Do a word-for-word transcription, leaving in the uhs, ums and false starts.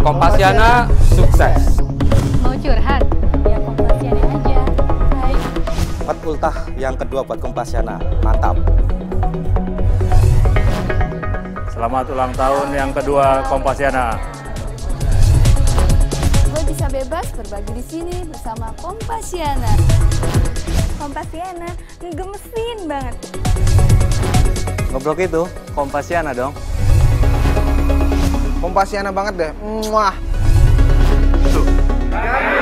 Kompasiana sukses. Mau curhat? Ya Kompasiana aja. Hai. Dapat ultah yang kedua buat Kompasiana. Mantap. Selamat ulang tahun yang kedua Kompasiana. Gue bisa bebas berbagi di sini bersama Kompasiana. Kompasiana ngegemesin banget. Ngobrol itu Kompasiana dong. Kompasiana banget deh. Muah. Tuh.